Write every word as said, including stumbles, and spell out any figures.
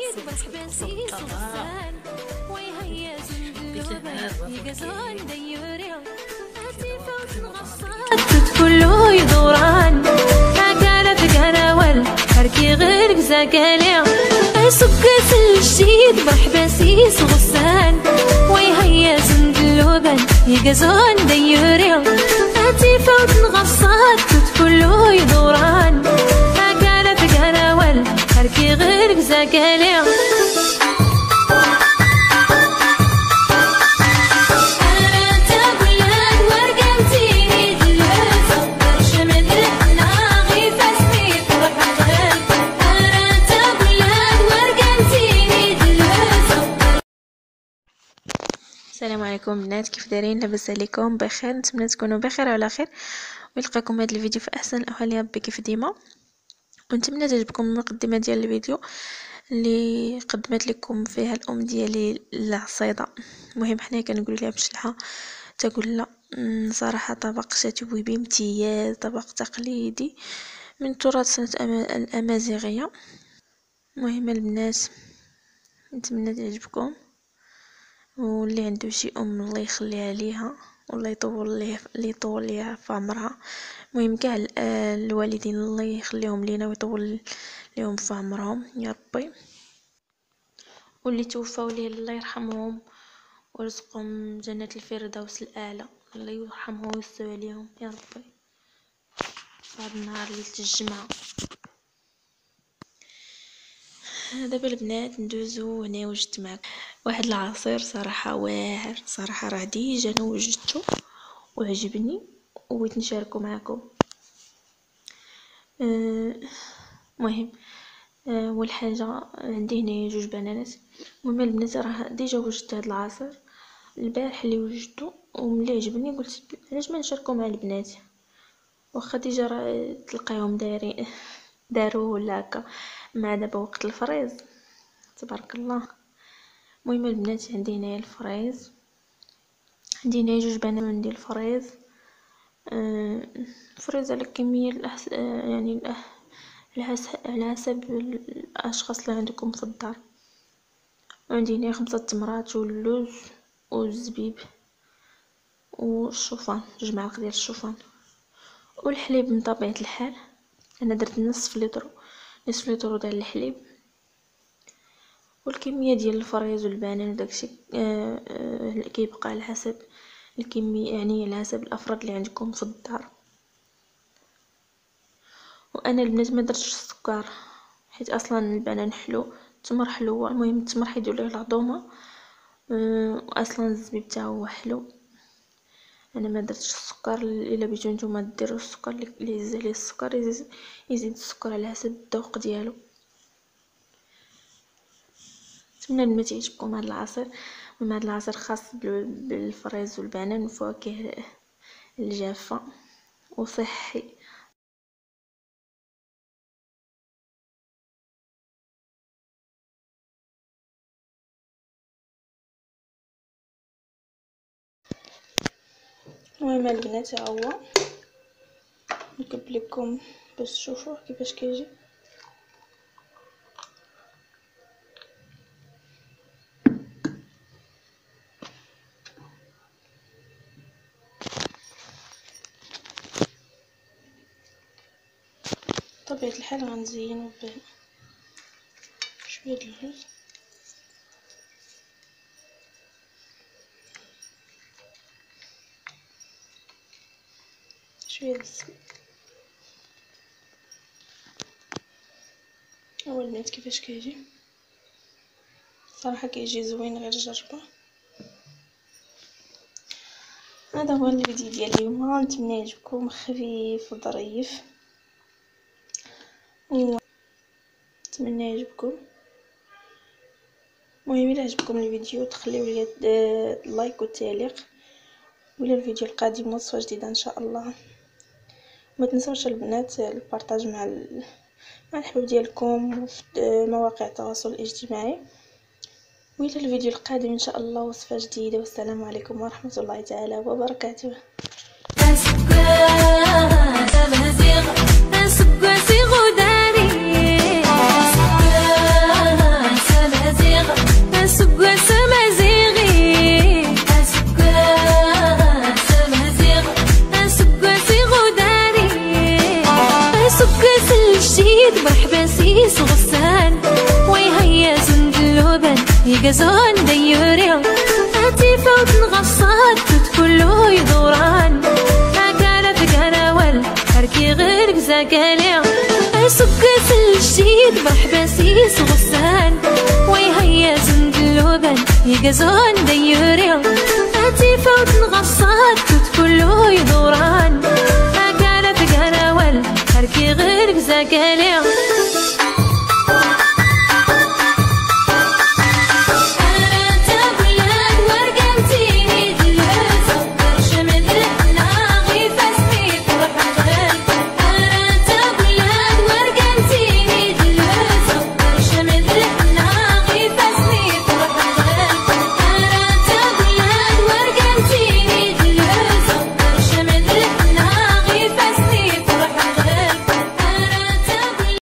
كله يدوران هكالا في قناول حركي غير بزاقالي سكت الجديد مرحبا سيس غسان ويهيا زند اللبن يقزون ديوري هاتي فوت نغصات كله يدوران هكالا في قناول حركي غير بزاقالي السلام عليكم بنات، كيف دايرين؟ لاباس عليكم؟ بخير، نتمنى تكونوا بخير وعلى خير ويلقاكم هذا الفيديو في احسن الاحوال يا ربي كيف ديما. ونتمنى تعجبكم المقدمه ديال الفيديو اللي قدمت لكم فيها الام ديالي العصيده. المهم حنا كنقول لها بشلحه تقول لا صراحه طبق شاتوي بامتياز، طبق تقليدي من تراث سنه الامازيغيه. المهم البنات نتمنى تعجبكم، واللي عنده شي ام الله يخليها ليها والله يطول ليه اللي يطول ليها في عمرها. المهم كاع الوالدين الله يخليهم لينا ويطول ليهم في عمرهم يا ربي، واللي توفاو ليه الله يرحمهم ويرزقهم جنة الفردوس الاعلى، الله يرحمهم ويستر عليهم يا ربي في هذا النهار ليلة الجمعة. دابا البنات ندوزو هنا وجدت معكم واحد العصير صراحه واعر، صراحه راه ديجا انا وجدته وعجبني وبغيت نشاركو معكم. المهم أه اول حاجه عندي هنا جوج بنانات. المهم البنات راه ديجا وجدت هذا العصير البارح اللي وجدته وملي عجبني قلت علاش ما نشاركو مع البنات، واخا ديجا راه تلقاهم دايرين داروا ولا هكا مع دابا وقت الفريز تبارك الله. المهم البنات عندي هنايا الفريز، عندي هنايا جوج بنات عندي الفريز آه فريز على كميه الأحس... آه يعني الأح... الحس... على حسب الاشخاص اللي عندكم في الدار. عندي هنا خمسة تمرات واللوز والزبيب والشوفان، جوج معالق ديال الشوفان والحليب. من طبيعه الحال انا درت نصف لتر نصف لتر ديال الحليب، والكميه ديال الفريز والبنان وداكشي آه آه كيبقى على حسب الكميه، يعني على حسب الافراد اللي عندكم في الدار. وانا البنات ما درتش السكر حيت اصلا البنان حلو، التمر حلو. المهم التمر حيدير ليه العظومه آه واصلا الزبيب حتى هو حلو. انا ما درتش السكر، الا بغيتو نتوما ديروا السكر اللي يزيد عليه السكر يزيد, يزيد السكر على حسب الذوق ديالو. نتمنى البنات يعجبكم هذا العصير. من هذا العصير خاص بالفريز والبنان والفواكه الجافه وصحي. المهم البنات ها هو نكب لكم باش تشوفوا كيفاش كيجي. بطبيعه الحال غنزينو بشويه د اللوز شويه د الزبيب. هو البنات كيفاش كيجي صراحه كيجي زوين، غير جربوه. هذا هو الفيديو ديال اليوم، نتمنى يعجبكم، خفيف وظريف نتمنى يعجبكم. المهم الى عجبكم الفيديو تخليو لي اللايك والتعليق، والى الفيديو القادم وصفه جديده ان شاء الله. ما تنسوش البنات البارطاج مع ال... مع الحباب ديالكم في مواقع التواصل الاجتماعي. والى الفيديو القادم ان شاء الله وصفه جديده، والسلام عليكم ورحمه الله تعالى وبركاته. يقزون ديوري أتي فوت نغصات كله يدوران أكالة فقناول هركي غير زاقالي سكس الجديد بحباسيس غصان ويهيا زندلوبان يقزون ديوري أتي فوت نغصات كله يدوران أكالة فقناول هركي غير زاقالي